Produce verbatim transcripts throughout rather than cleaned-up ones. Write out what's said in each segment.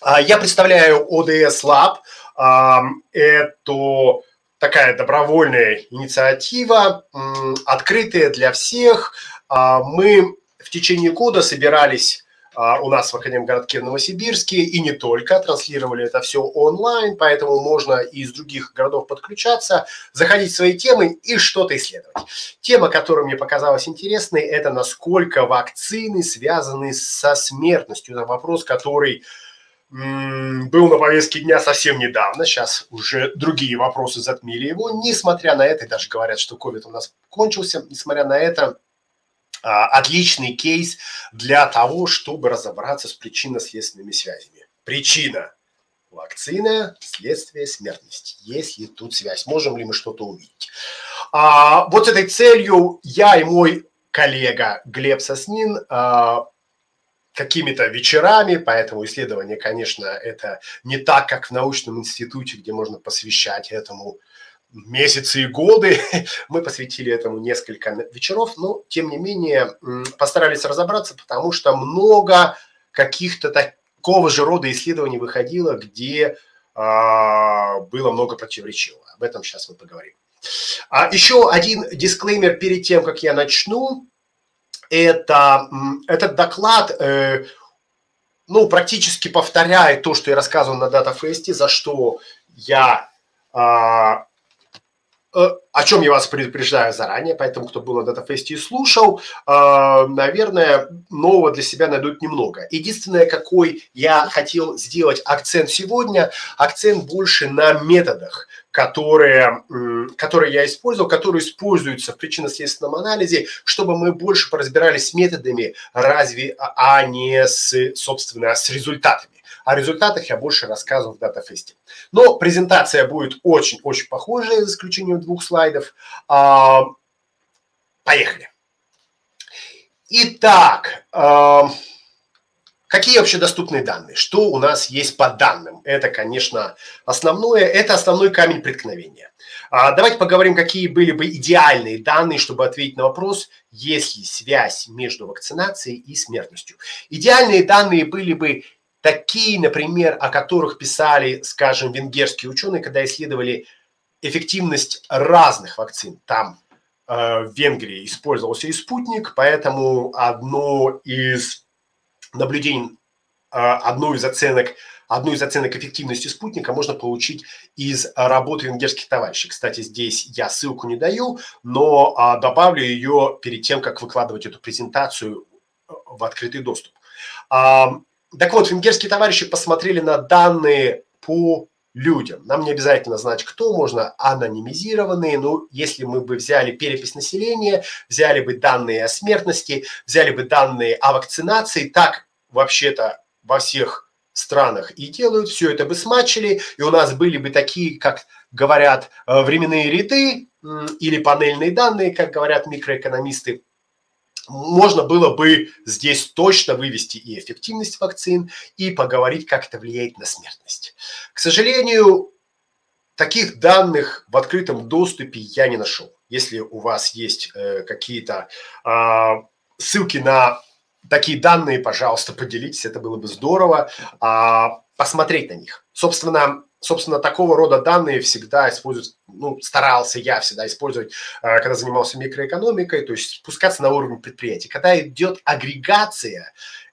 Я представляю о дэ эс Lab. Это такая добровольная инициатива, открытая для всех. Мы в течение года собирались у нас в Академгородке в Новосибирске, и не только, транслировали это все онлайн, поэтому можно и из других городов подключаться, заходить в свои темы и что-то исследовать. Тема, которая мне показалась интересной, это насколько вакцины связаны со смертностью. Это вопрос, который м, был на повестке дня совсем недавно, сейчас уже другие вопросы затмили его. Несмотря на это, и даже говорят, что ковид у нас кончился, несмотря на это, отличный кейс для того, чтобы разобраться с причинно-следственными связями. Причина – вакцина, следствие – смертность. Есть ли тут связь? Можем ли мы что-то увидеть? А, вот с этой целью я и мой коллега Глеб Соснин а, какими-то вечерами, поэтому исследование, конечно, это не так, как в научном институте, где можно посвящать этому месяцы и годы, мы посвятили этому несколько вечеров, но, тем не менее, постарались разобраться, потому что много каких-то такого же рода исследований выходило, где э, было много противоречивого. Об этом сейчас мы поговорим. А еще один дисклеймер перед тем, как я начну. Это, этот доклад э, ну, практически повторяет то, что я рассказывал на DataFest, за что я... Э, О чем я вас предупреждаю заранее, поэтому, кто был на DataFest и слушал, наверное, нового для себя найдут немного. Единственное, какой я хотел сделать акцент сегодня, акцент больше на методах, которые, которые я использовал, которые используются в причинно-следственном анализе, чтобы мы больше поразбирались с методами, разве, а не с, собственно, с результатами. О результатах я больше рассказывал в DataFest. Но презентация будет очень-очень похожая, за исключением двух слайдов. Поехали. Итак, какие общедоступные данные? Что у нас есть по данным? Это, конечно, основное, это основной камень преткновения. Давайте поговорим, какие были бы идеальные данные, чтобы ответить на вопрос, есть ли связь между вакцинацией и смертностью. Идеальные данные были бы такие, например, о которых писали, скажем, венгерские ученые, когда исследовали эффективность разных вакцин. Там э, в Венгрии использовался и спутник, поэтому одно из наблюдений, э, одну из оценок, одну из оценок эффективности спутника можно получить из работы венгерских товарищей. Кстати, здесь я ссылку не даю, но э, добавлю ее перед тем, как выкладывать эту презентацию в открытый доступ. Так вот, венгерские товарищи посмотрели на данные по людям. Нам не обязательно знать, кто, можно анонимизированные, но если мы бы взяли перепись населения, взяли бы данные о смертности, взяли бы данные о вакцинации, так вообще-то во всех странах и делают, все это бы смачили, и у нас были бы такие, как говорят, временные ряды или панельные данные, как говорят микроэкономисты. Можно было бы здесь точно вывести и эффективность вакцин, и поговорить, как это влияет на смертность. К сожалению, таких данных в открытом доступе я не нашел. Если у вас есть э, какие-то э, ссылки на такие данные, пожалуйста, поделитесь, это было бы здорово э, посмотреть на них. Собственно, Собственно, такого рода данные всегда используют, ну, старался я всегда использовать, когда занимался микроэкономикой, то есть спускаться на уровень предприятий. Когда идет агрегация,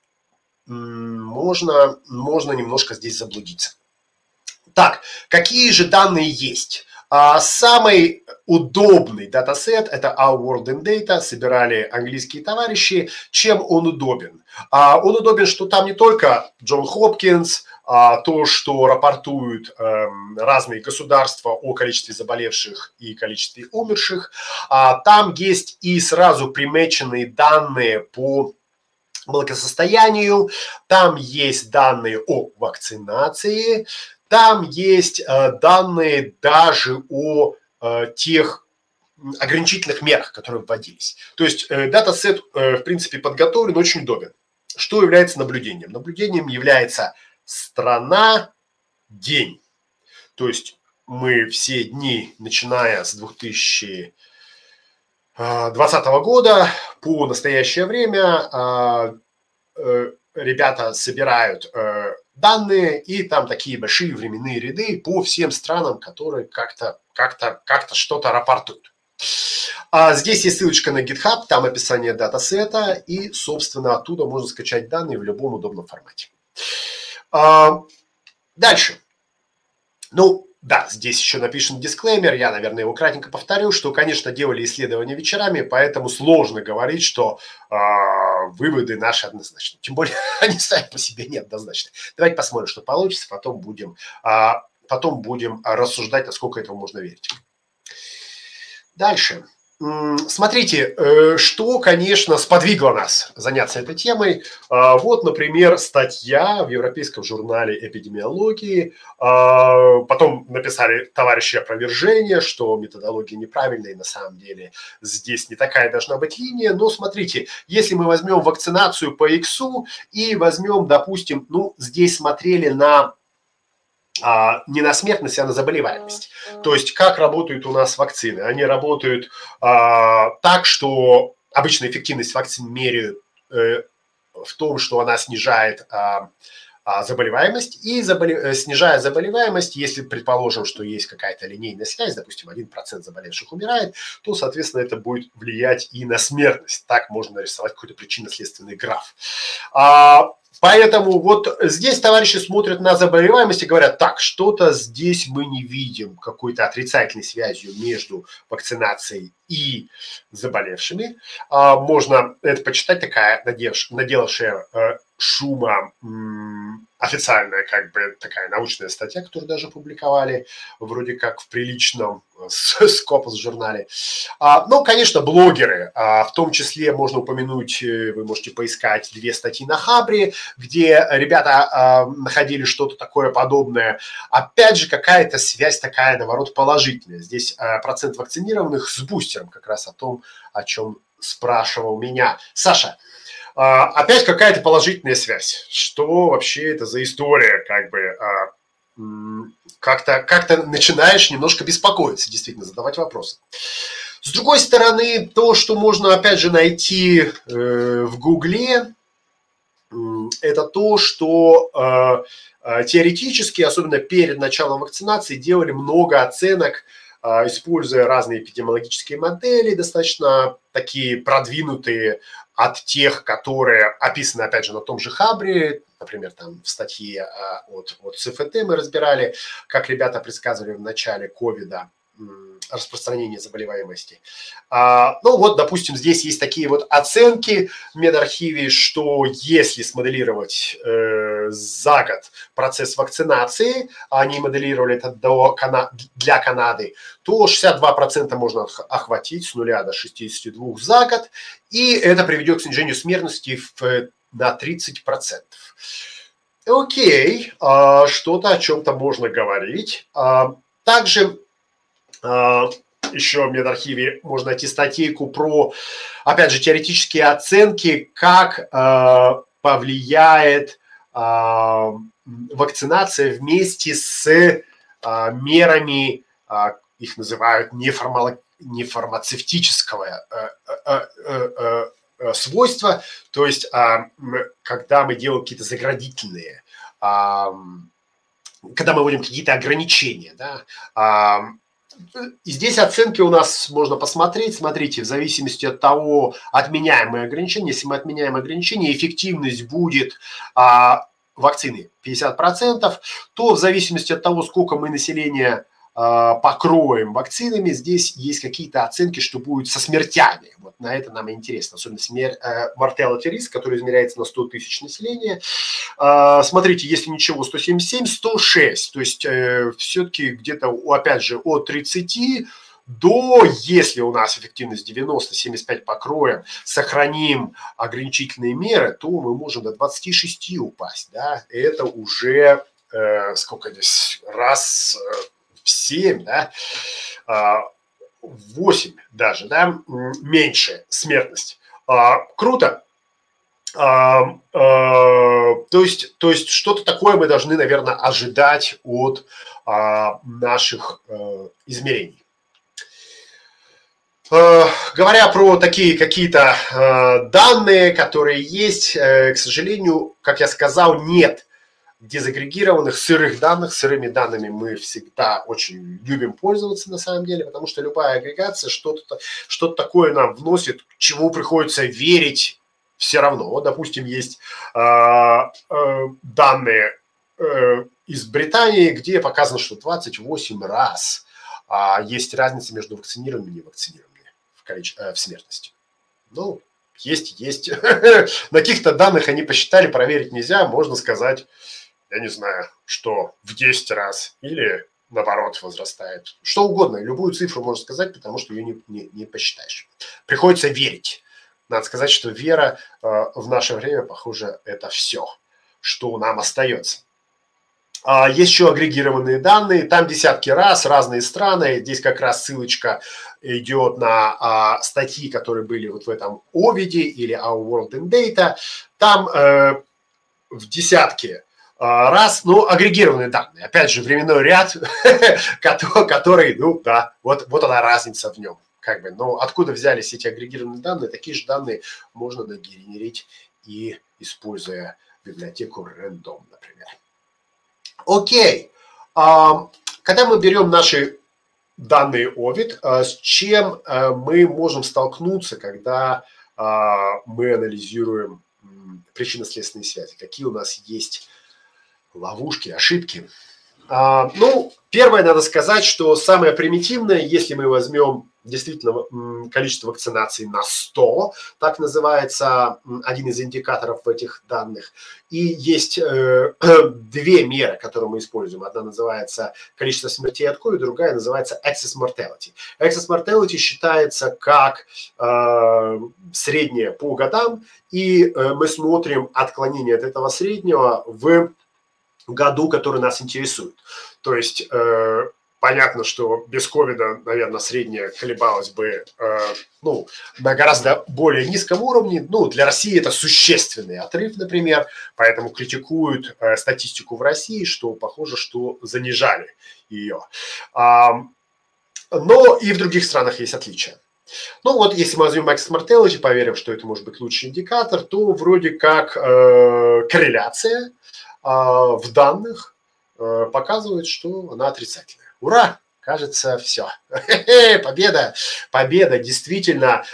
можно, можно немножко здесь заблудиться. Так, какие же данные есть? Самый удобный датасет – это Our World in Data, собирали английские товарищи. Чем он удобен? Он удобен, что там не только Джон Хопкинс, то, что рапортуют разные государства о количестве заболевших и количестве умерших. Там есть и сразу примеченные данные по благосостоянию, там есть данные о вакцинации, там есть данные даже о тех ограничительных мерах, которые вводились. То есть датасет, в принципе, подготовлен, очень удобен. Что является наблюдением? Наблюдением является страна, день. То есть мы все дни, начиная с две тысячи двадцатого года по настоящее время, ребята собирают данные и там такие большие временные ряды по всем странам, которые как-то как-то как-то что-то рапортуют. А здесь есть ссылочка на GitHub, там описание датасета, и, собственно, оттуда можно скачать данные в любом удобном формате. А, дальше. Ну, да, здесь еще напишем дисклеймер, я, наверное, его кратенько повторю, что, конечно, делали исследования вечерами, поэтому сложно говорить, что э, выводы наши однозначны. Тем более, они сами по себе неоднозначны. Давайте посмотрим, что получится, потом будем, э, потом будем рассуждать, насколько этому можно верить. Дальше. Смотрите, что, конечно, сподвигло нас заняться этой темой. Вот, например, статья в Европейском журнале эпидемиологии. Потом написали товарищи опровержение, что методология неправильная, и на самом деле здесь не такая должна быть линия. Но смотрите, если мы возьмем вакцинацию по иксу и возьмем, допустим, ну, здесь смотрели на... не на смертность, а на заболеваемость. То есть, как работают у нас вакцины? Они работают а, так, что обычно эффективность вакцин меряют э, в том, что она снижает а, а, заболеваемость. И заболе... снижая заболеваемость, если предположим, что есть какая-то линейная связь, допустим, один процент заболевших умирает, то, соответственно, это будет влиять и на смертность. Так можно нарисовать какой-то причинно-следственный граф. А, Поэтому вот здесь товарищи смотрят на заболеваемость и говорят, так, что-то здесь мы не видим какой-то отрицательной связью между вакцинацией и заболевшими. Можно это почитать, такая наделавшая шума официальная, как бы такая научная статья, которую даже публиковали вроде как в приличном Scopus журнале. Ну, конечно, блогеры, в том числе можно упомянуть, вы можете поискать две статьи на Хабре, где ребята находили что-то такое подобное. Опять же, какая-то связь такая, наоборот, положительная. Здесь процент вакцинированных с бустером, как раз о том, о чем спрашивал меня Саша. Опять какая-то положительная связь. Что вообще это за история, как бы, как-то как-то начинаешь немножко беспокоиться, действительно, задавать вопросы. С другой стороны, то, что можно, опять же, найти э, в Гугле, э, это то, что э, теоретически, особенно перед началом вакцинации, делали много оценок, э, используя разные эпидемиологические модели, достаточно такие продвинутые, от тех, которые описаны, опять же, на том же Хабре, например, там в статье от, от ЦФТ мы разбирали, как ребята предсказывали в начале ковида распространение заболеваемости. А, ну вот, допустим, здесь есть такие вот оценки в медархиве, что если смоделировать э, за год процесс вакцинации, а они моделировали это до Кана- для Канады, то шестьдесят два процента можно охватить с нуля до шестидесяти двух за год, и это приведет к снижению смертности в, на тридцать процентов. Окей, а, что-то о чем-то можно говорить. А, также еще в медархиве можно найти статейку про, опять же, теоретические оценки, как э, повлияет э, вакцинация вместе с э, мерами, э, их называют неформало, нефармацевтического э, э, э, э, свойства, то есть э, когда мы делаем какие-то заградительные, э, когда мы вводим какие-то ограничения, да, э, и здесь оценки у нас можно посмотреть. Смотрите, в зависимости от того, отменяем мы ограничения. Если мы отменяем ограничения, эффективность будет а, вакцины пятьдесят процентов, то в зависимости от того, сколько мы население а, покроем вакцинами, здесь есть какие-то оценки, что будет со смертями. Вот на это нам интересно. Особенно смерть, mortality risk, который измеряется на сто тысяч населения. А, смотрите, если ничего, сто семьдесят семь, сто шесть. То есть э, все-таки где-то, опять же, от тридцати до, если у нас эффективность девяносто, семьдесят пять покроем, сохраним ограничительные меры, то мы можем до двадцати шести упасть. Да? Это уже, э, сколько здесь, раз в семь, да? восемь даже, да? Меньше смертность. А, круто. А, а, то есть, то есть что-то такое мы должны, наверное, ожидать от а, наших а, измерений. А, говоря про такие какие-то а, данные, которые есть, а, к сожалению, как я сказал, нет дезагрегированных сырых данных. Сырыми данными мы всегда очень любим пользоваться на самом деле, потому что любая агрегация что-то что-то такое нам вносит, чему приходится верить все равно. Вот, допустим, есть э, э, данные э, из Британии, где показано, что двадцать восемь раз э, есть разница между вакцинированными и невакцинированными в, количестве, э, в смертности. Ну, есть, есть. На каких-то данных они посчитали, проверить нельзя, можно сказать, я не знаю, что в десять раз или наоборот возрастает. Что угодно, любую цифру можно сказать, потому что ее не, не, не посчитаешь. Приходится верить. Надо сказать, что вера э, в наше время, похоже, это все, что нам остается. А есть еще агрегированные данные, там десятки раз, разные страны. Здесь как раз ссылочка идет на а, статьи, которые были вот в этом Овиде или Our World in Data. Там э, в десятки раз, ну, агрегированные данные. Опять же, временной ряд, который, ну, да, вот, вот она разница в нем. Как бы, но откуда взялись эти агрегированные данные? Такие же данные можно нагенерить и используя библиотеку Random, например. Окей. Когда мы берем наши данные Овид, с чем мы можем столкнуться, когда мы анализируем причинно-следственные связи? Какие у нас есть ловушки, ошибки? А, ну, первое, надо сказать, что самое примитивное, если мы возьмем действительно количество вакцинаций на сто, так называется один из индикаторов в этих данных, и есть э, две меры, которые мы используем. Одна называется количество смертей от ковида, другая называется excess mortality. Excess mortality считается как э, среднее по годам, и э, мы смотрим отклонение от этого среднего в году, который нас интересует. То есть э, понятно, что без ковида, наверное, средняя колебалась бы э, ну, на гораздо более низком уровне. Ну, для России это существенный отрыв, например, поэтому критикуют э, статистику в России, что похоже, что занижали ее. А, но и в других странах есть отличия. Ну вот, если мы возьмем excess mortality, поверим, что это может быть лучший индикатор, то вроде как э, корреляция в данных показывает, что она отрицательная. Ура! Кажется, все. Победа! Победа! Действительно,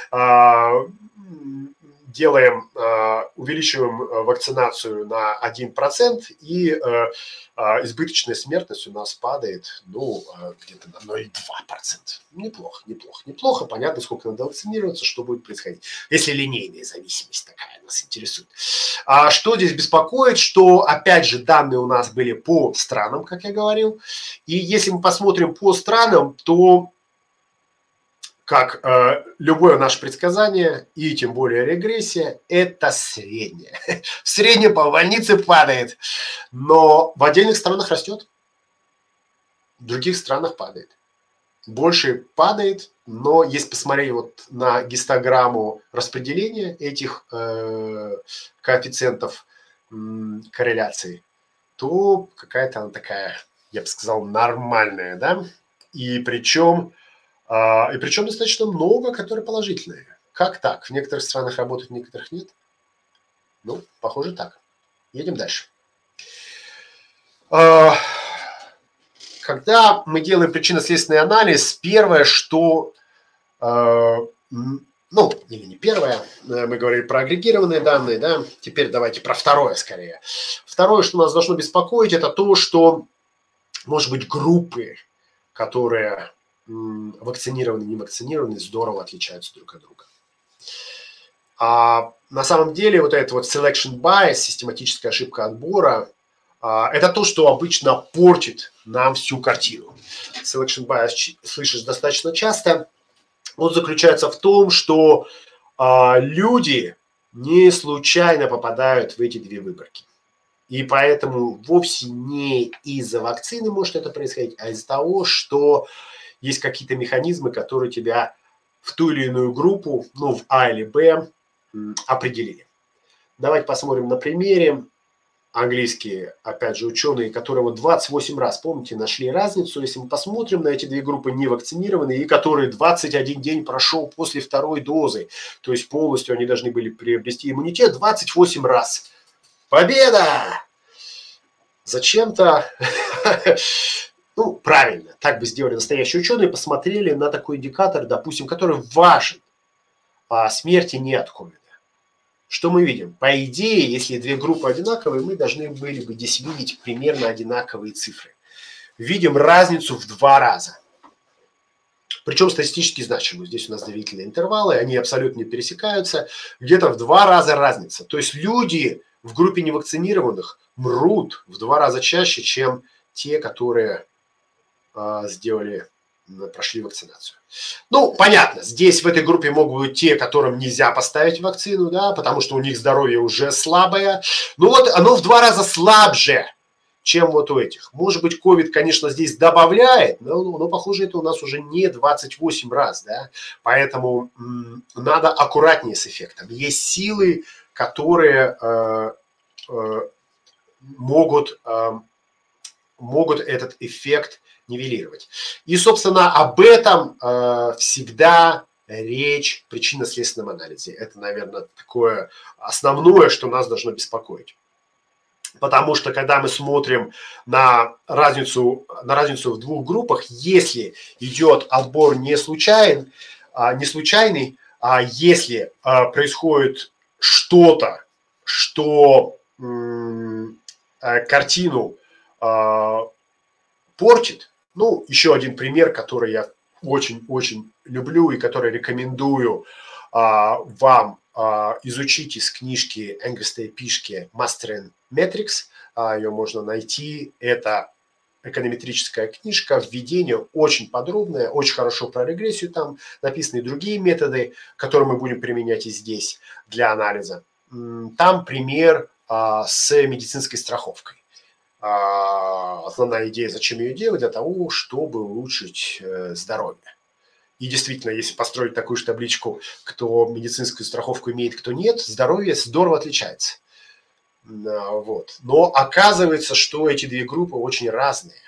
делаем, увеличиваем вакцинацию на один процент, и избыточная смертность у нас падает, ну, где-то на ноль целых две десятых процента. Неплохо, неплохо, неплохо. Понятно, сколько надо вакцинироваться, что будет происходить. Если линейная зависимость такая нас интересует. А что здесь беспокоит, что, опять же, данные у нас были по странам, как я говорил. И если мы посмотрим по странам, то как э, любое наше предсказание, и тем более регрессия, это среднее. В среднем по больнице падает, но в отдельных странах растет, в других странах падает. Больше падает, но если посмотреть вот на гистограмму распределения этих э, коэффициентов э, корреляции, то какая-то она такая, я бы сказал, нормальная, да, и причем И причем достаточно много, которые положительные. Как так? В некоторых странах работают, в некоторых нет? Ну, похоже так. Едем дальше. Когда мы делаем причинно-следственный анализ, первое, что... Ну, или не первое, мы говорили про агрегированные данные, да? Теперь давайте про второе скорее. Второе, что нас должно беспокоить, это то, что, может быть, группы, которые... вакцинированные и не вакцинированные здорово отличаются друг от друга. А на самом деле вот этот вот selection bias, систематическая ошибка отбора, это то, что обычно портит нам всю картину. Selection bias слышишь достаточно часто. Он заключается в том, что люди не случайно попадают в эти две выборки. И поэтому вовсе не из-за вакцины может это происходить, а из-за того, что есть какие-то механизмы, которые тебя в ту или иную группу, ну, в А или Б, определили. Давайте посмотрим на примере. Английские, опять же, ученые, которые вот двадцать восемь раз, помните, нашли разницу. Если мы посмотрим на эти две группы невакцинированные, и которые двадцать один день прошел после второй дозы, то есть полностью они должны были приобрести иммунитет двадцать восемь раз. Победа! зачем-то, ну, правильно, так бы сделали настоящие ученые, посмотрели на такой индикатор, допустим, который важен, а смерти не от ковида. Что мы видим? По идее, если две группы одинаковые, мы должны были бы здесь видеть примерно одинаковые цифры. Видим разницу в два раза. Причем статистически значимую. Здесь у нас доверительные интервалы, они абсолютно не пересекаются. Где-то в два раза разница. То есть люди в группе невакцинированных мрут в два раза чаще, чем те, которые э, сделали, прошли вакцинацию. Ну, понятно, здесь в этой группе могут быть те, которым нельзя поставить вакцину, да, потому что у них здоровье уже слабое. Ну вот оно в два раза слабже, чем вот у этих. Может быть, ковид, конечно, здесь добавляет, но, но похоже, это у нас уже не двадцать восемь раз, да, поэтому м, надо аккуратнее с эффектом. Есть силы, которые э, э, могут, э, могут этот эффект нивелировать. И, собственно, об этом э, всегда речь в причинно-следственном анализе. Это, наверное, такое основное, что нас должно беспокоить. Потому что, когда мы смотрим на разницу, на разницу в двух группах, если идет отбор не, случайен, а, не случайный, а если а, происходит что-то, что м, а, картину а, портит, ну, еще один пример, который я очень-очень люблю и который рекомендую а, вам а, изучить из книжки Энгельса и Пишке «Mastering Metrics». А, ее можно найти. Это эконометрическая книжка, введение очень подробное, очень хорошо про регрессию там написаны и другие методы, которые мы будем применять и здесь для анализа. Там пример а, с медицинской страховкой. Основная идея, зачем ее делать, для того, чтобы улучшить здоровье. И действительно, если построить такую же табличку, кто медицинскую страховку имеет, кто нет, здоровье здорово отличается. Вот. Но оказывается, что эти две группы очень разные.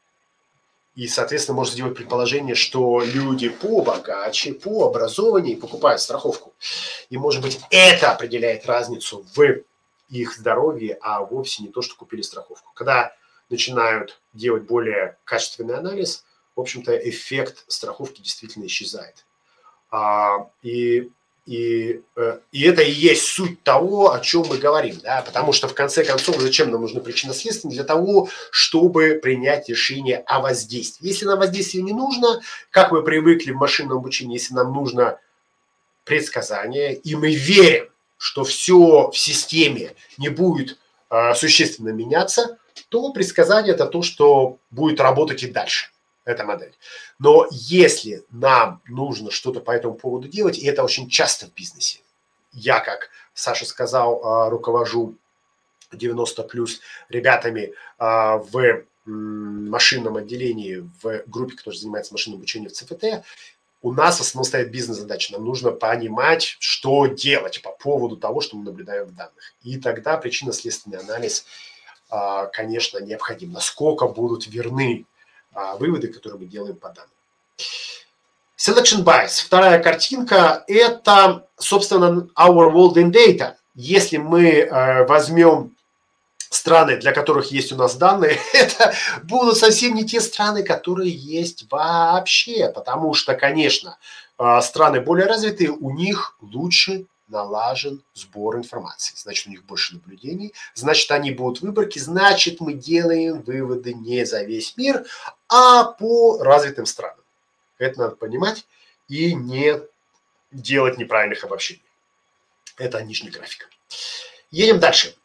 И, соответственно, можно сделать предположение, что люди побогаче, по образованию покупают страховку. И, может быть, это определяет разницу в их здоровье, а вовсе не то, что купили страховку. Когда начинают делать более качественный анализ, в общем-то, эффект страховки действительно исчезает. А, и, и, и это и есть суть того, о чем мы говорим. Да? Потому что, в конце концов, зачем нам нужны причинно-следственные? Для того, чтобы принять решение о воздействии. Если нам воздействие не нужно, как мы привыкли в машинном обучении, если нам нужно предсказание, и мы верим, что все в системе не будет э, существенно меняться, то предсказание – это то, что будет работать и дальше, эта модель. Но если нам нужно что-то по этому поводу делать, и это очень часто в бизнесе, я, как Саша сказал, э, руковожу девяносто плюс ребятами э, в э, машинном отделении, в группе, которая занимается машинным обучением в ЦФТ, у нас в основном стоит бизнес-задача. Нам нужно понимать, что делать по поводу того, что мы наблюдаем в данных. И тогда причинно-следственный анализ, конечно, необходим. Насколько будут верны выводы, которые мы делаем по данным. Selection bias. Вторая картинка – это, собственно, our world in data. Если мы возьмем страны, для которых есть у нас данные, это будут совсем не те страны, которые есть вообще. Потому что, конечно, страны более развитые, у них лучше налажен сбор информации. Значит, у них больше наблюдений, значит, они будут выборки, значит, мы делаем выводы не за весь мир, а по развитым странам. Это надо понимать и не делать неправильных обобщений. Это нижний график. Едем дальше.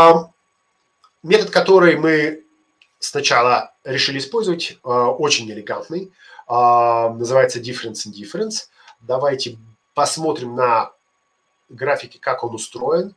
Метод, который мы сначала решили использовать, очень элегантный, называется Difference in Difference. Давайте посмотрим на графике, как он устроен.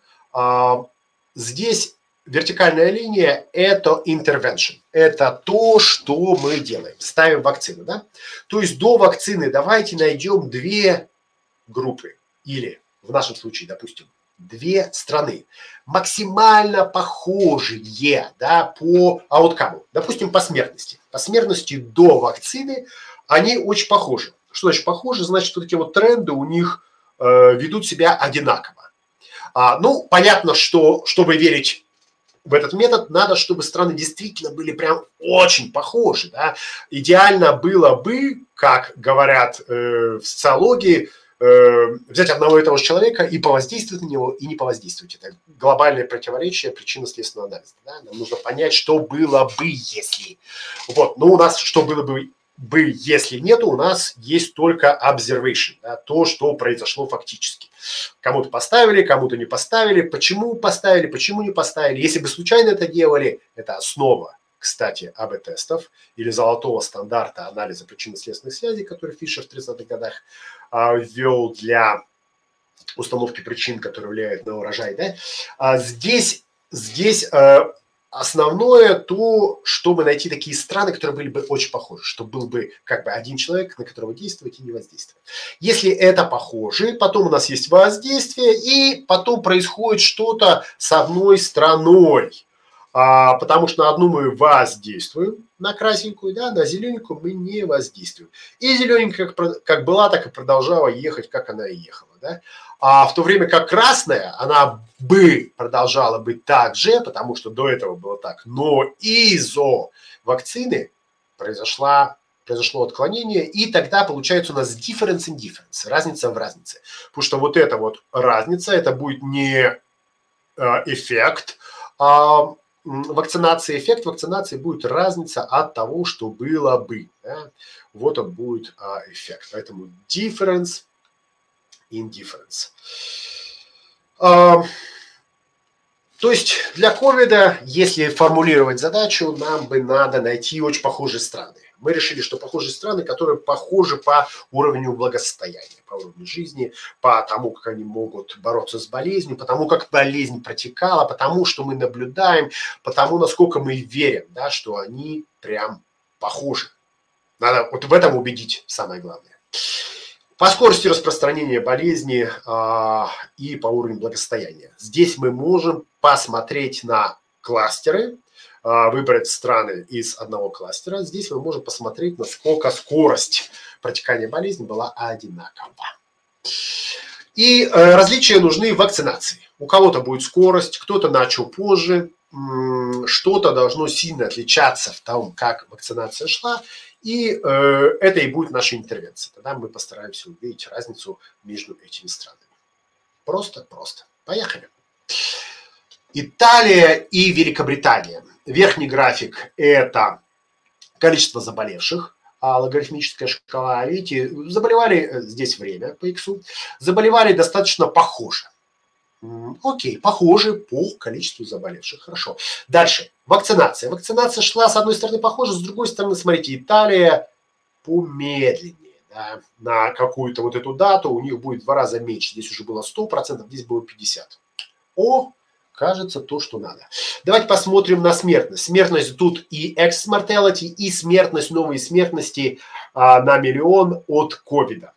Здесь вертикальная линия – это intervention. Это то, что мы делаем. Ставим вакцину. Да? То есть до вакцины давайте найдем две группы. Или в нашем случае, допустим, две страны, максимально похожие, да, по ауткаму, допустим, по смертности. По смертности до вакцины они очень похожи. Что значит похожи? Значит, вот эти вот тренды у них э, ведут себя одинаково. А, ну, понятно, что, чтобы верить в этот метод надо, чтобы страны действительно были прям очень похожи. Да? Идеально было бы, как говорят э, в социологии, э, взять одного и того же человека и повоздействовать на него, и не повоздействовать. Это глобальное противоречие причинно-следственного анализа. Да? Нам нужно понять, что было бы, если. Вот. Но у нас что было бы, бы, если нету, у нас есть только observation, да? То, что произошло фактически. Кому-то поставили, кому-то не поставили. Почему поставили, почему не поставили. Если бы случайно это делали, это основа, кстати, эй би тестов или золотого стандарта анализа причинно-следственных связей, который Фишер в тридцатых годах а, ввел для установки причин, которые влияют на урожай. Да? А здесь здесь а, основное то, чтобы найти такие страны, которые были бы очень похожи, чтобы был бы как бы один человек, на которого действовать и не воздействовать. Если это похоже, потом у нас есть воздействие, и потом происходит что-то с одной страной. А, потому что на одну мы воздействуем, на красненькую, да, на зелененькую мы не воздействуем. И зелененькая как, как была, так и продолжала ехать, как она и ехала. Да? А в то время как красная, она бы продолжала быть так же, потому что до этого было так. Но из-за вакцины произошла, произошло отклонение, и тогда получается у нас difference in difference, разница в разнице. Потому что вот эта вот разница, это будет не эффект, а вакцинации, эффект вакцинации будет разница от того, что было бы. Да? Вот он будет а, эффект. Поэтому difference in difference. А, то есть для ковида, если формулировать задачу, нам бы надо найти очень похожие страны. Мы решили, что похожие страны, которые похожи по уровню благосостояния, по уровню жизни, по тому, как они могут бороться с болезнью, по тому, как болезнь протекала, по тому, что мы наблюдаем, по тому, насколько мы верим, да, что они прям похожи. Надо вот в этом убедить, самое главное. По скорости распространения болезни а, и по уровню благосостояния. Здесь мы можем посмотреть на кластеры, выбрать страны из одного кластера. Здесь мы можем посмотреть, насколько скорость протекания болезни была одинакова. И э, различия нужны в вакцинации. У кого-то будет скорость, кто-то начал позже, что-то должно сильно отличаться в том, как вакцинация шла, и э, это и будет наша интервенция. Тогда мы постараемся увидеть разницу между этими странами. Просто-просто. Поехали. Италия и Великобритания. Верхний график – это количество заболевших, а логарифмическая шкала. Видите, заболевали здесь время по иксу, заболевали достаточно похоже. Окей, похоже по количеству заболевших. Хорошо. Дальше. Вакцинация. Вакцинация шла с одной стороны похоже, с другой стороны, смотрите, Италия помедленнее. Да, на какую-то вот эту дату у них будет в два раза меньше. Здесь уже было сто процентов, здесь было пятьдесят процентов. О, кажется, то, что надо. Давайте посмотрим на смертность. Смертность тут и ex-mortality, и смертность, новые смертности а, на миллион от ковида.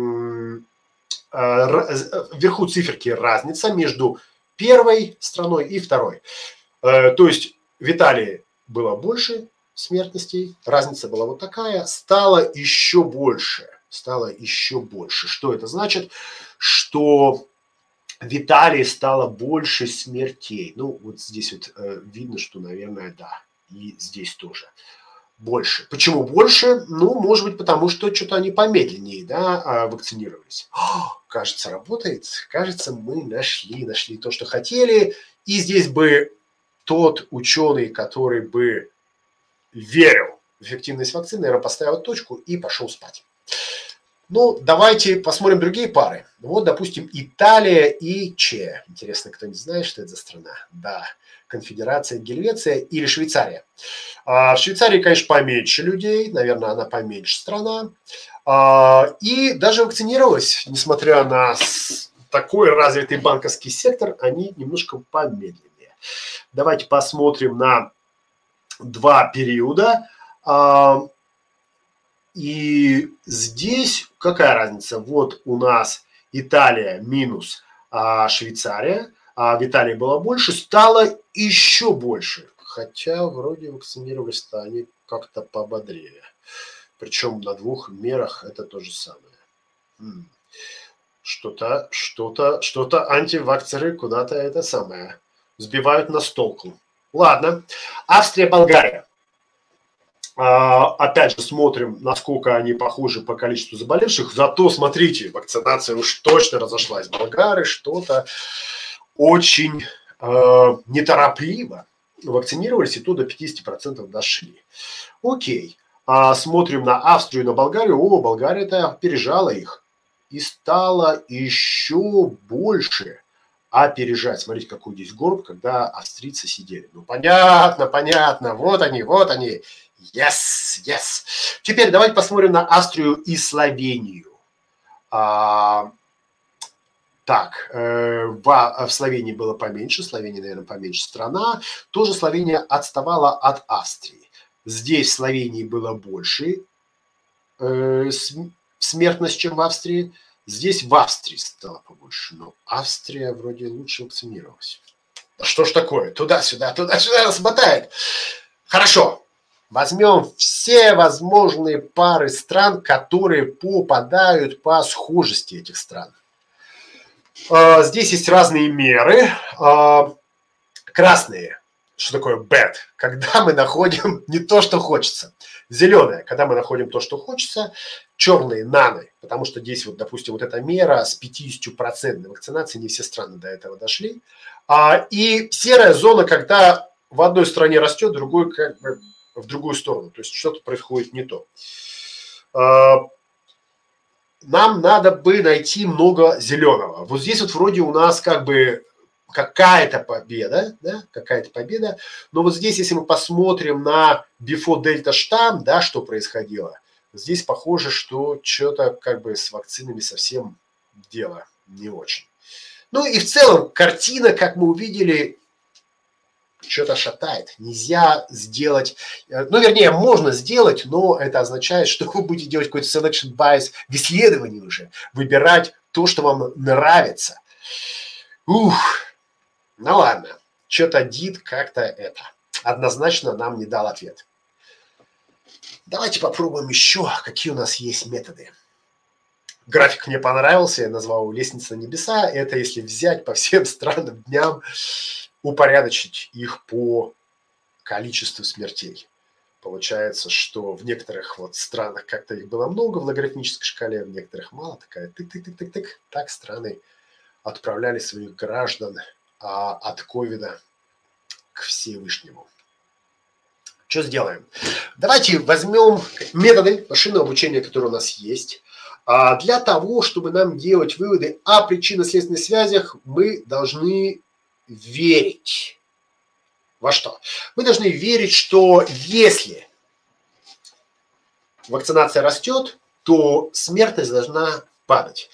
Вверху циферки разница между первой страной и второй. То есть в Италии было больше смертностей, разница была вот такая, стало еще больше. Стало еще больше. Что это значит? Что в Италии стало больше смертей. Ну, вот здесь вот э, видно, что, наверное, да. И здесь тоже больше. Почему больше? Ну, может быть, потому что что-то они помедленнее, да, вакцинировались. О, кажется, работает. Кажется, мы нашли, нашли то, что хотели. И здесь бы тот ученый, который бы верил в эффективность вакцины, наверное, поставил точку и пошел спать. Ну, давайте посмотрим другие пары. Вот, допустим, Италия и Че. Интересно, кто не знает, что это за страна? Да, Конфедерация Гельвеция или Швейцария. А в Швейцарии, конечно, поменьше людей, наверное, она поменьше страна. А, и даже вакцинировалась, несмотря на такой развитый банковский сектор, они немножко помедленнее. Давайте посмотрим на два периода. А, И здесь какая разница? Вот у нас Италия минус а, Швейцария. А в Италии было больше, стало еще больше. Хотя вроде вакцинировались-то они как-то пободрее. Причем на двух мерах это то же самое. М. Что-то, что-то, что-то антивакцеры куда-то это самое сбивают нас с толку. Ладно. Австрия, Болгария. А, опять же, смотрим, насколько они похожи по количеству заболевших. Зато, смотрите, вакцинация уж точно разошлась. Болгары что-то очень э, неторопливо вакцинировались, и то до пятидесяти процентов дошли. Окей. А смотрим на Австрию и на Болгарию. О, Болгария-то опережала их. И стала еще больше опережать. Смотрите, какой здесь горб, когда австрийцы сидели. Ну, понятно, понятно. Вот они, вот они. Yes, yes. Теперь давайте посмотрим на Австрию и Словению. А, так, э, в, в Словении было поменьше. Словения, наверное, поменьше страна. Тоже Словения отставала от Австрии. Здесь в Словении было больше э, смертность, чем в Австрии. Здесь в Австрии стало побольше. Но Австрия вроде лучше вакцинировалась. Да что ж такое? Туда-сюда, туда-сюда нас мотает. Хорошо. Возьмем все возможные пары стран, которые попадают по схожести этих стран. Здесь есть разные меры. Красные. Что такое bad? Когда мы находим не то, что хочется. Зеленое. Когда мы находим то, что хочется. Черные наны. Потому что здесь, вот, допустим, вот эта мера с пятьюдесятью процентной вакцинацией, не все страны до этого дошли. И серая зона, когда в одной стране растет, в другой как бы в другую сторону. То есть что-то происходит не то. Нам надо бы найти много зеленого. Вот здесь вот вроде у нас как бы какая-то победа, да, какая-то победа. Но вот здесь, если мы посмотрим на before Delta штамм, да, что происходило, здесь похоже, что что-то как бы с вакцинами совсем дело не очень. Ну и в целом картина, как мы увидели, что-то шатает. Нельзя сделать, ну, вернее, можно сделать, но это означает, что вы будете делать какой-то selection bias в исследовании уже, выбирать то, что вам нравится. Ух, ну ладно, что-то дид как-то это однозначно нам не дал ответ. Давайте попробуем еще, какие у нас есть методы. График мне понравился, я назвал его «Лестница на небеса». Это если взять по всем странам дням, упорядочить их по количеству смертей. Получается, что в некоторых вот странах как-то их было много в логарифмической шкале, в некоторых мало, такая тык-тык-тык-тык-тык. Так страны отправляли своих граждан а, от ковида к Всевышнему. Что сделаем? Давайте возьмем методы машинного обучения, которые у нас есть. А для того, чтобы нам делать выводы о причинно-следственных связях, мы должны верить. Во что? Мы должны верить, что если вакцинация растет, то смертность должна падать.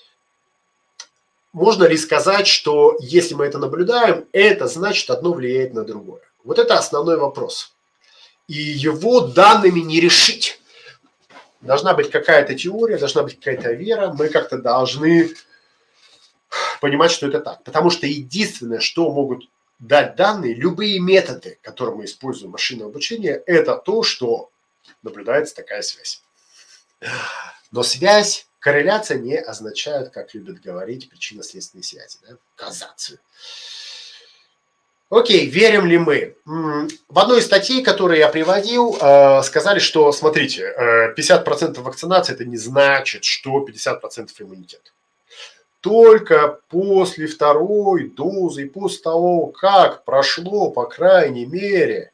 Можно ли сказать, что если мы это наблюдаем, это значит одно влияет на другое? Вот это основной вопрос. И его данными не решить. Должна быть какая-то теория, должна быть какая-то вера. Мы как-то должны понимать, что это так. Потому что единственное, что могут дать данные, любые методы, которые мы используем в машинном обучении, это то, что наблюдается такая связь. Но связь, корреляция не означает, как любят говорить, причинно-следственные связи, да? Казацию. Окей, верим ли мы? В одной из статей, которые я приводил, сказали, что, смотрите, пятьдесят процентов вакцинации это не значит, что пятьдесят процентов иммунитет. Только после второй дозы и после того, как прошло, по крайней мере,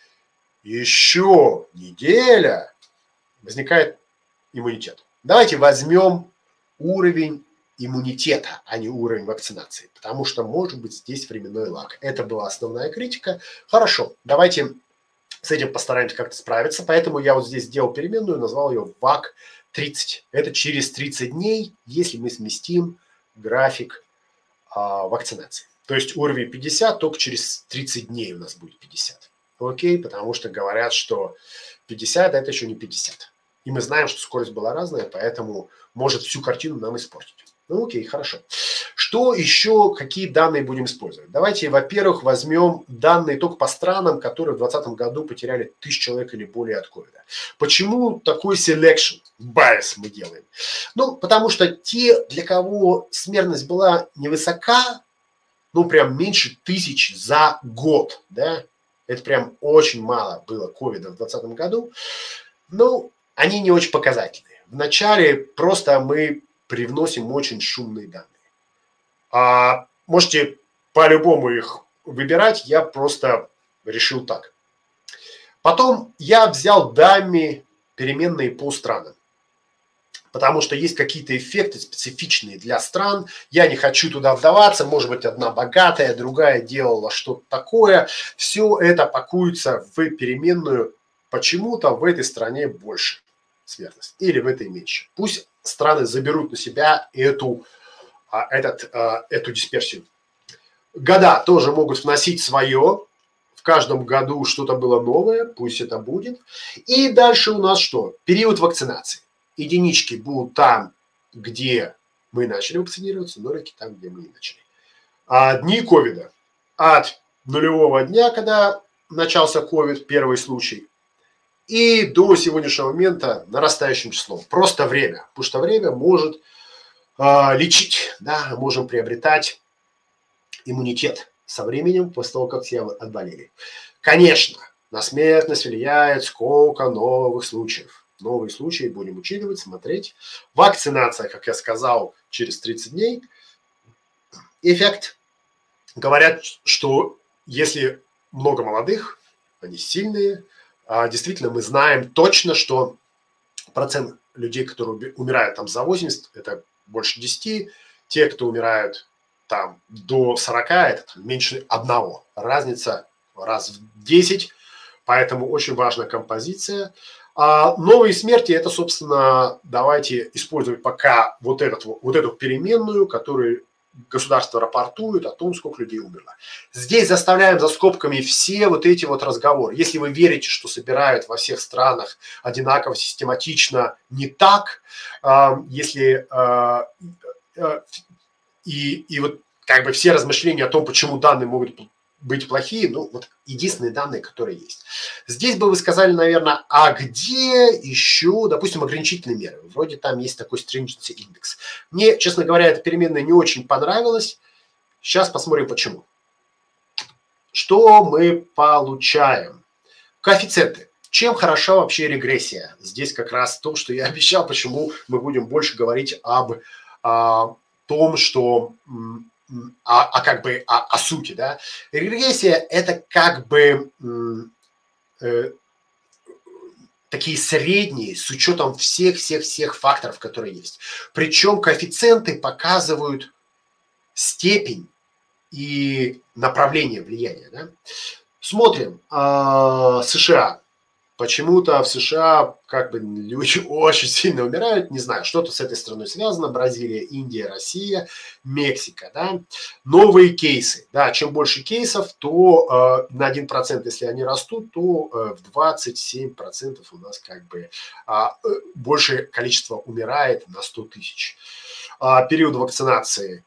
еще неделя, возникает иммунитет. Давайте возьмем уровень иммунитета, а не уровень вакцинации, потому что может быть здесь временной лаг. Это была основная критика. Хорошо, давайте с этим постараемся как-то справиться, поэтому я вот здесь сделал переменную, назвал ее вак тридцать. Это через тридцать дней, если мы сместим график а, вакцинации. То есть уровень пятьдесят, только через тридцать дней у нас будет пятьдесят. Окей, потому что говорят, что пятьдесят это еще не пятьдесят. И мы знаем, что скорость была разная, поэтому может всю картину нам испортить. Ну окей, хорошо. Что еще, какие данные будем использовать? Давайте, во-первых, возьмем данные только по странам, которые в двадцатом году потеряли тысячу человек или более от ковида. Почему такой selection bias мы делаем? Ну, потому что те, для кого смертность была невысока, ну, прям меньше тысячи за год, да, Это прям очень мало было ковида в двадцатом году. Ну, они не очень показательные. Вначале просто мы привносим очень шумные данные. А можете по-любому их выбирать, я просто решил так. Потом я взял дами переменные по странам. Потому что есть какие-то эффекты специфичные для стран. Я не хочу туда вдаваться. Может быть, одна богатая, другая делала что-то такое. Все это пакуется в переменную. Почему-то в этой стране больше смертность или в этой меньше. Пусть страны заберут на себя эту, этот, эту дисперсию. Года тоже могут вносить свое. В каждом году что-то было новое. Пусть это будет. И дальше у нас что? Период вакцинации. Единички будут там, где мы начали вакцинироваться, нолики там, где мы не начали. А дни ковида от нулевого дня, когда начался ковид, первый случай, и до сегодняшнего момента нарастающим числом. Просто время. Потому что время может э, лечить. Да? Можем приобретать иммунитет со временем, после того, как все отболели. Конечно, на смертность влияет сколько новых случаев. Новые случаи будем учитывать, смотреть. Вакцинация, как я сказал, через тридцать дней. Эффект. Говорят, что если много молодых, они сильные. А действительно, мы знаем точно, что процент людей, которые умирают там за восемьдесят, это больше десяти. Те, кто умирают там до сорока, это меньше одного. Разница раз в десять. Поэтому очень важна композиция. А новые смерти – это, собственно, давайте использовать пока вот, этот, вот эту переменную, которую государство рапортует о том, сколько людей умерло. Здесь заставляем за скобками все вот эти вот разговоры. Если вы верите, что собирают во всех странах одинаково, систематично, не так. Если и, и вот как бы все размышления о том, почему данные могут быть плохие, ну, вот единственные данные, которые есть. Здесь бы вы сказали, наверное, а где еще, допустим, ограничительные меры? Вроде там есть такой stringency индекс. Мне, честно говоря, эта переменная не очень понравилась. Сейчас посмотрим, почему. Что мы получаем? Коэффициенты. Чем хороша вообще регрессия? Здесь как раз то, что я обещал, почему мы будем больше говорить об а, том, что... А, а как бы о, о сути, да. Регрессия – это как бы э, такие средние с учетом всех-всех-всех факторов, которые есть. Причем коэффициенты показывают степень и направление влияния. Да? Смотрим. Э, США. Почему-то в США как бы люди очень сильно умирают, не знаю, что-то с этой страной связано, Бразилия, Индия, Россия, Мексика, да, новые кейсы, да, чем больше кейсов, то э, на один процент, если они растут, то э, в двадцать семь процентов у нас как бы э, большее количество умирает на сто тысяч. Э, период вакцинации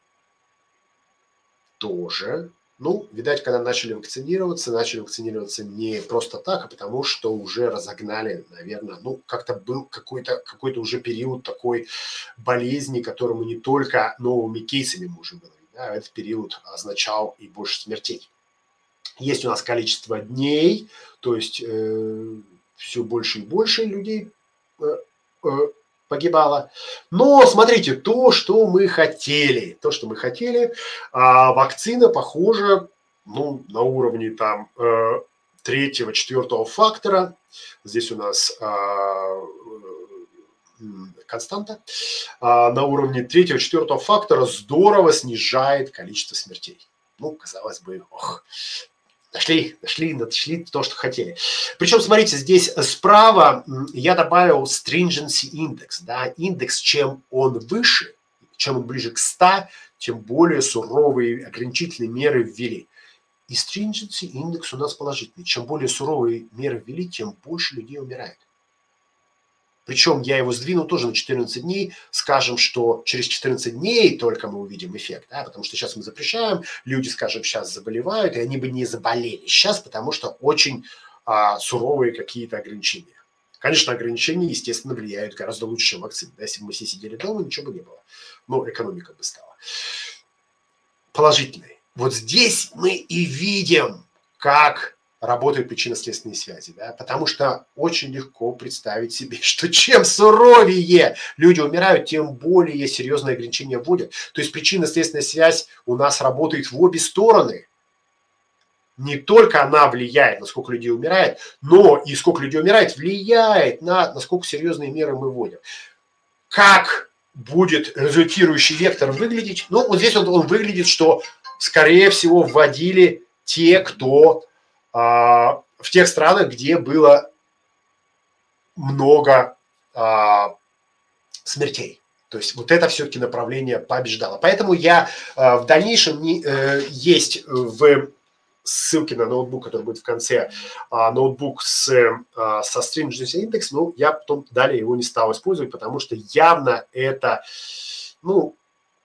тоже. Ну, видать, когда начали вакцинироваться, начали вакцинироваться не просто так, а потому что уже разогнали, наверное, ну, как-то был какой-то какой-то уже период такой болезни, которому не только новыми кейсами можем говорить, да, этот период означал и больше смертей. Есть у нас количество дней, то есть э, все больше и больше людей э, э, погибало. Но смотрите, то, что мы хотели, то, что мы хотели, а вакцина, похоже, ну, на уровне там э, третьего, четвертого фактора. Здесь у нас э, константа. А на уровне третьего, четвертого фактора здорово снижает количество смертей. Ну, казалось бы, ох, Нашли, нашли, нашли то, что хотели. Причем, смотрите, здесь справа я добавил stringency индекс. Да, индекс, чем он выше, чем он ближе к ста, тем более суровые ограничительные меры ввели. И stringency индекс у нас положительный. Чем более суровые меры ввели, тем больше людей умирает. Причем я его сдвинул тоже на четырнадцать дней. Скажем, что через четырнадцать дней только мы увидим эффект. Да? Потому что сейчас мы запрещаем. Люди, скажем, сейчас заболевают, и они бы не заболели сейчас, потому что очень а, суровые какие-то ограничения. Конечно, ограничения, естественно, влияют гораздо лучше, чем вакцины. Да? Если бы мы все сидели дома, ничего бы не было. Но экономика бы стала. Положительный. Вот здесь мы и видим, как работают причинно-следственные связи, да, потому что очень легко представить себе, что чем суровее люди умирают, тем более серьезные ограничения вводят. То есть причинно-следственная связь у нас работает в обе стороны. Не только она влияет, насколько людей умирает, но и сколько людей умирает, влияет на, насколько серьезные меры мы вводим. Как будет результирующий вектор выглядеть? Ну, вот здесь он, он выглядит, что, скорее всего, вводили те, кто а, в тех странах, где было много а, смертей. То есть вот это все-таки направление побеждало. Поэтому я а, в дальнейшем не, э, есть в ссылке на ноутбук, который будет в конце, а, ноутбук с, а, со Stringency Index, но я потом далее его не стал использовать, потому что явно это, ну,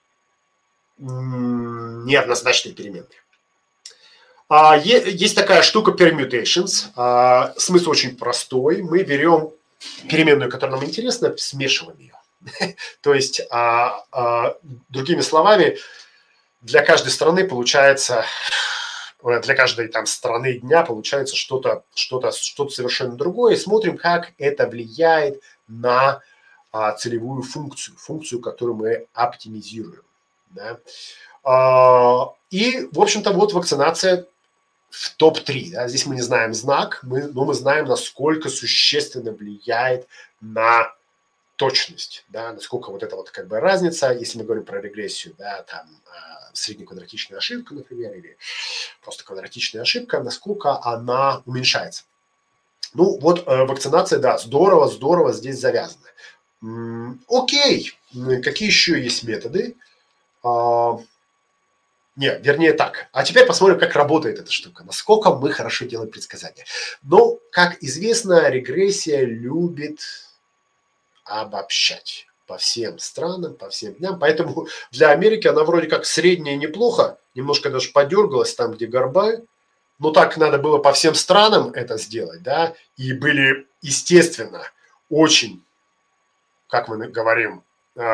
неоднозначные переменные. А, есть такая штука permutations. А, смысл очень простой. Мы берем переменную, которая нам интересна, смешиваем ее. То есть, а, а, другими словами, для каждой страны получается... для каждой там страны дня получается что-то что-то что-то совершенно другое. И смотрим, как это влияет на а, целевую функцию, функцию, которую мы оптимизируем. Да? А, и, в общем-то, вот вакцинация в топ три. Да? Здесь мы не знаем знак, мы, но мы знаем, насколько существенно влияет на точность, да, насколько вот эта вот как бы разница, если мы говорим про регрессию, да, там среднеквадратичная ошибка, например, или просто квадратичная ошибка, насколько она уменьшается. Ну, вот э, вакцинация, да, здорово, здорово здесь завязана. М-м, окей, какие еще есть методы? А, нет, вернее так. А теперь посмотрим, как работает эта штука, насколько мы хорошо делаем предсказания. Но, как известно, регрессия любит обобщать по всем странам, по всем дням. Поэтому для Америки она вроде как средняя неплохо, немножко даже подергалась там, где горба. Но так надо было по всем странам это сделать, да, и были, естественно, очень, как мы говорим,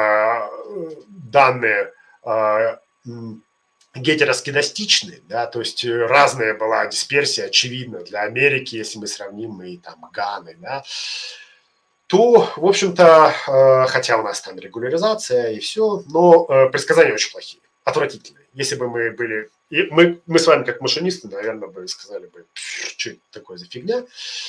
данные гетероскедастичные, да, то есть разная была дисперсия, очевидно, для Америки, если мы сравним и там Ганы, да, то, в общем-то, хотя у нас там регуляризация и все, но предсказания очень плохие, отвратительные. Если бы мы были... И мы, мы с вами, как машинисты, наверное, бы сказали бы, что это такое за фигня.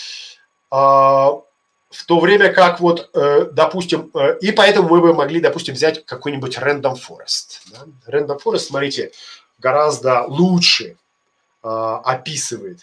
А, в то время как вот, допустим, и поэтому мы бы могли, допустим, взять какой-нибудь Random Forest. Да? Random Forest, смотрите, гораздо лучше а, описывает...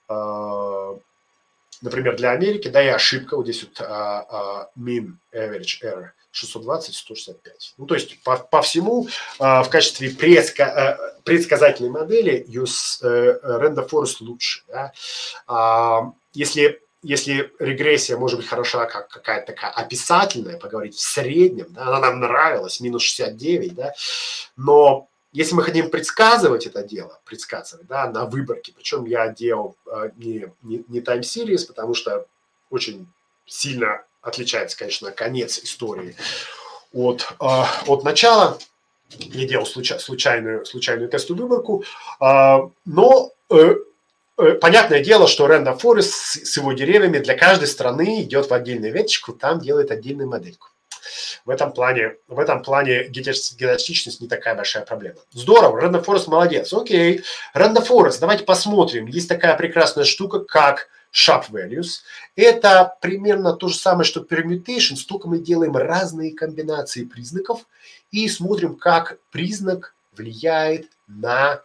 А, например, для Америки, да, и ошибка, вот здесь вот uh, uh, mean average error шестьсот двадцать сто шестьдесят пять. Ну, то есть по, по всему uh, в качестве предска, uh, предсказательной модели use, uh, Random Forest лучше. Да? Uh, если, если регрессия может быть хороша, как какая-то такая описательная, поговорить в среднем, да, она нам нравилась, минус шестьдесят девять, да, но если мы хотим предсказывать это дело, предсказывать, да, на выборке, причем я делал э, не, не, не time series, потому что очень сильно отличается, конечно, конец истории от, э, от начала. Я делал случай, случайную, случайную тестовую выборку, э, но э, э, понятное дело, что Random Forest с, с его деревьями для каждой страны идет в отдельную веточку, там делает отдельную модельку. В этом плане, в этом плане гетероскедастичность не такая большая проблема. Здорово, Random Forest молодец. Окей, Random Forest, давайте посмотрим. Есть такая прекрасная штука, как Sharp Values. Это примерно то же самое, что Permutations, только мы делаем разные комбинации признаков и смотрим, как признак влияет на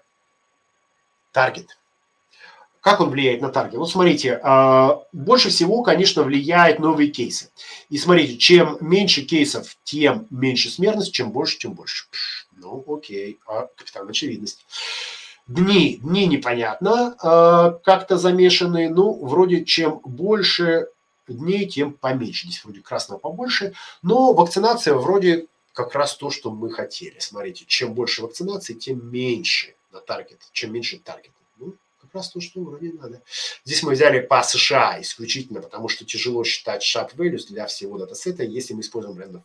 таргет. Как он влияет на таргет? Вот смотрите, больше всего, конечно, влияют новые кейсы. И смотрите, чем меньше кейсов, тем меньше смертность, чем больше, тем больше. Ну, окей, а, капитан очевидность. Дни, дни непонятно, как-то замешаны. Ну, вроде чем больше дней, тем поменьше. Здесь вроде красного побольше. Но вакцинация вроде как раз то, что мы хотели. Смотрите, чем больше вакцинации, тем меньше на таргет, чем меньше таргет. Как раз то, что вроде надо. Здесь мы взяли по США исключительно, потому что тяжело считать Sharp Values для всего датасета, если мы используем Random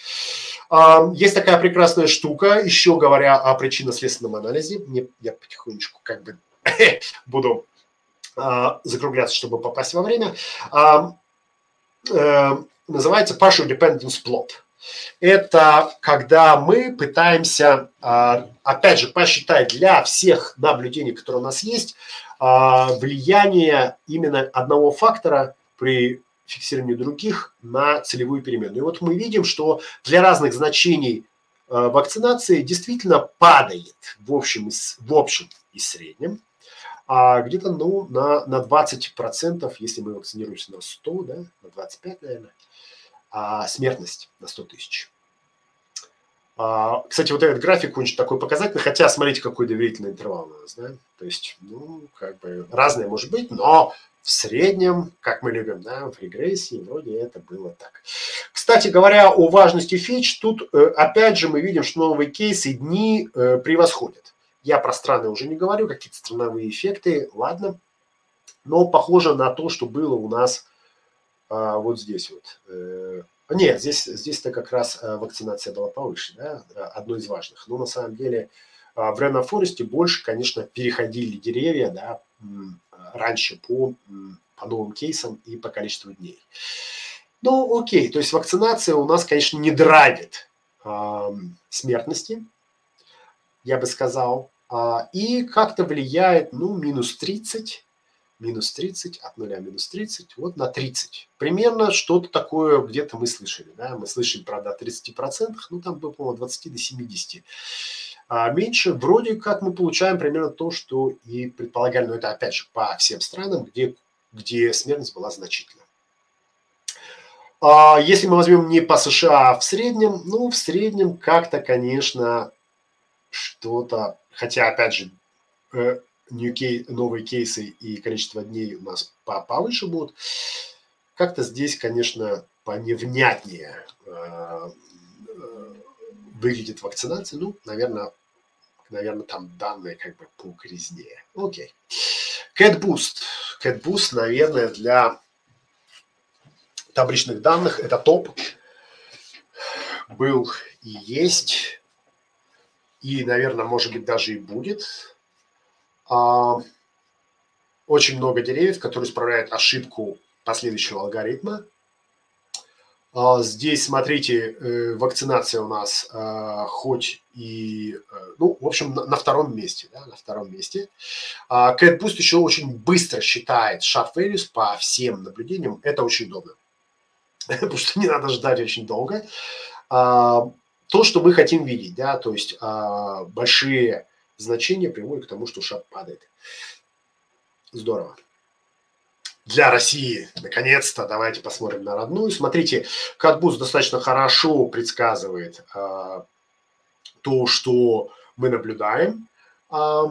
Forest. Есть такая прекрасная штука, еще говоря о причинно-следственном анализе. Я потихонечку как бы буду закругляться, чтобы попасть во время, называется partial dependence plot. Это когда мы пытаемся, опять же, посчитать для всех наблюдений, которые у нас есть, влияние именно одного фактора при фиксировании других на целевую переменную. И вот мы видим, что для разных значений вакцинации действительно падает в общем, в общем и среднем, а где-то ну, на, на двадцать процентов, если мы вакцинируемся на сто, да, на двадцать пять, наверное, а смертность на сто тысяч. А, кстати, вот этот график очень такой показательный, хотя смотрите, какой доверительный интервал у нас, да, то есть, ну, как бы разное может быть, но в среднем, как мы любим, да, в регрессии вроде это было так. Кстати говоря, о важности фич, тут опять же мы видим, что новые кейсы дни превосходят. Я про страны уже не говорю, какие-то страновые эффекты, ладно, но похоже на то, что было у нас а, вот здесь вот. Нет, здесь, здесь-то как раз вакцинация была повыше, да, одно из важных. Но на самом деле в Ренном Форесте больше, конечно, переходили деревья, да, раньше по, по новым кейсам и по количеству дней. Ну, окей, то есть вакцинация у нас, конечно, не драйвит э, смертности, я бы сказал, э, и как-то влияет, ну, минус тридцать, минус тридцать, от нуля минус тридцать, вот на тридцать. Примерно что-то такое где-то мы слышали, да, мы слышали, правда, о тридцати процентах, ну, там было, по-моему, от двадцати до семидесяти. А меньше, вроде как мы получаем примерно то, что и предполагали, но это, опять же, по всем странам, где, где смертность была значительна. А если мы возьмем не по США, а в среднем, ну, в среднем как-то, конечно, что-то, хотя, опять же, New case, новые кейсы и количество дней у нас повыше будут, как-то здесь, конечно, поневнятнее э, выглядит вакцинация. Ну, наверное, наверное, там данные как бы погрязнее. Окей. CatBoost. CatBoost, наверное, для табличных данных это топ. Был и есть. И, наверное, может быть, даже и будет. Очень много деревьев, которые исправляют ошибку последующего алгоритма. Здесь, смотрите, вакцинация у нас хоть и, ну, в общем, на втором месте, да, на втором месте. CatBoost еще очень быстро считает sharp values по всем наблюдениям. Это очень удобно, потому что не надо ждать очень долго. То, что мы хотим видеть, да, то есть большие значения приводят к тому, что sharp падает. Здорово. Для России, наконец-то, давайте посмотрим на родную. Смотрите, CatBoost достаточно хорошо предсказывает э, то, что мы наблюдаем. Э,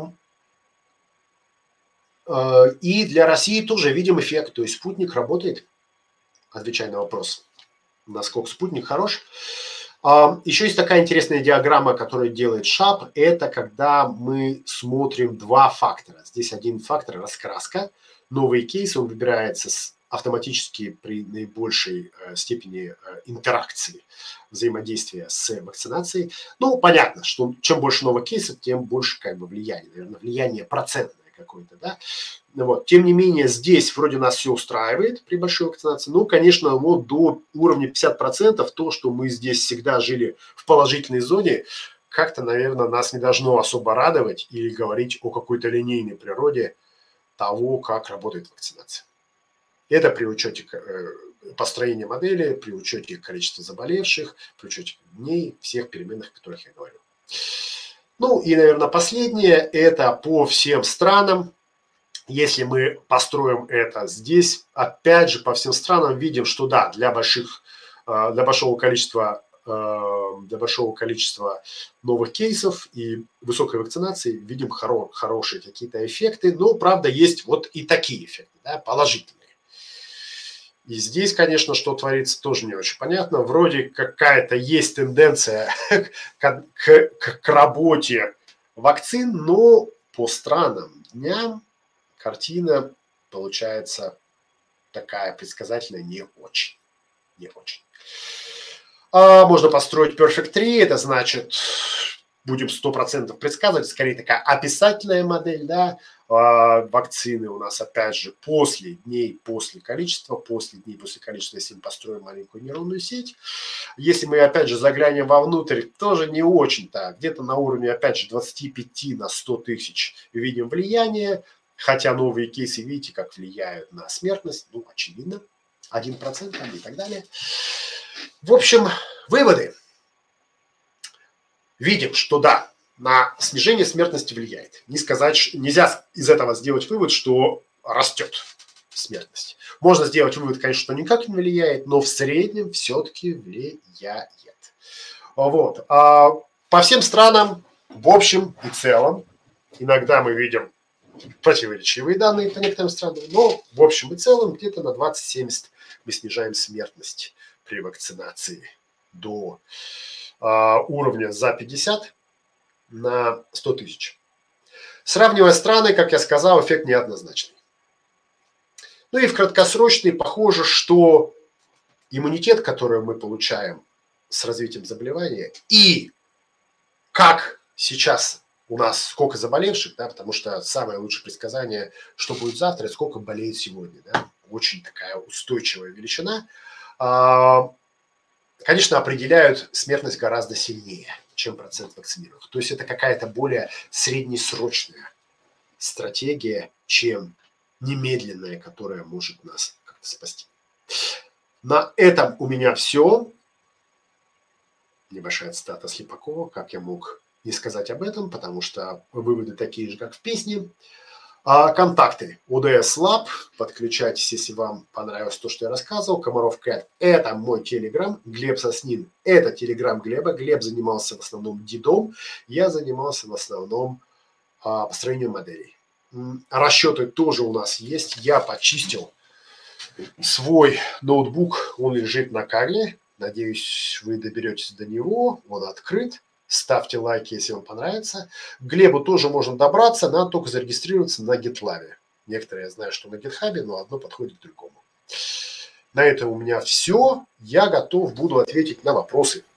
э, и для России тоже видим эффект. То есть спутник работает, отвечая на вопрос, насколько спутник хорош. Uh, еще есть такая интересная диаграмма, которую делает Sharp. Это когда мы смотрим два фактора. Здесь один фактор – раскраска. Новый кейс, он выбирается с, автоматически при наибольшей uh, степени uh, интеракции, взаимодействия с вакцинацией. Ну, понятно, что чем больше новых кейсов, тем больше как бы влияния. Наверное, влияние процентное какое-то, да. Вот. Тем не менее, здесь вроде нас все устраивает при большой вакцинации. Ну, конечно, вот до уровня пятьдесят процентов то, что мы здесь всегда жили в положительной зоне, как-то, наверное, нас не должно особо радовать или говорить о какой-то линейной природе того, как работает вакцинация. Это при учете построения модели, при учете количества заболевших, при учете дней, всех переменных, о которых я говорю. Ну и, наверное, последнее, это по всем странам. Если мы построим это здесь, опять же, по всем странам видим, что да, для больших, для большого количества, для большого количества новых кейсов и высокой вакцинации видим хоро, хорошие какие-то эффекты, но, правда, есть вот и такие эффекты, да, положительные. И здесь, конечно, что творится, тоже не очень понятно. Вроде какая-то есть тенденция к, к, к работе вакцин, но по странам дням картина получается такая предсказательная не очень. Не очень. А можно построить Perfect три, это значит будем сто процентов предсказывать, скорее такая описательная модель, да, вакцины у нас, опять же, после дней, после количества, после дней, после количества, если мы построим маленькую нейронную сеть. Если мы, опять же, заглянем вовнутрь, тоже не очень-то, где-то на уровне, опять же, двадцать пять на сто тысяч видим влияние, хотя новые кейсы, видите, как влияют на смертность, ну, очевидно, один процент и так далее. В общем, выводы. Видим, что да, на снижение смертности влияет. Не сказать, нельзя из этого сделать вывод, что растет смертность. Можно сделать вывод, конечно, что никак не влияет, но в среднем все-таки влияет. Вот. А по всем странам, в общем и целом, иногда мы видим противоречивые данные по некоторым странам, но в общем и целом где-то на двадцать-семьдесят мы снижаем смертность при вакцинации до а, уровня за пятьдесят на сто тысяч. Сравнивая страны, как я сказал, эффект неоднозначный. Ну и в краткосрочной похоже, что иммунитет, который мы получаем с развитием заболевания, и как сейчас у нас сколько заболевших, да, потому что самое лучшее предсказание, что будет завтра, и сколько болеет сегодня. Да, очень такая устойчивая величина. Конечно, определяют смертность гораздо сильнее, чем процент вакцинированных. То есть это какая-то более среднесрочная стратегия, чем немедленная, которая может нас как-то спасти. На этом у меня все. Небольшая цитата Слепакова, как я мог не сказать об этом, потому что выводы такие же, как в песне. А контакты о дэ эс Lab, подключайтесь, если вам понравилось то, что я рассказывал. Комаров Кэт – это мой телеграм, Глеб Соснин – это телеграм Глеба. Глеб занимался в основном дидом, я занимался в основном а, построением моделей. Расчеты тоже у нас есть, я почистил свой ноутбук, он лежит на Карле, надеюсь, вы доберетесь до него, он открыт. Ставьте лайки, если вам понравится. К Глебу тоже можно добраться, надо только зарегистрироваться на GitLab. Некоторые я знаю, что на GitHub, но одно подходит к другому. На этом у меня все. Я готов буду ответить на вопросы.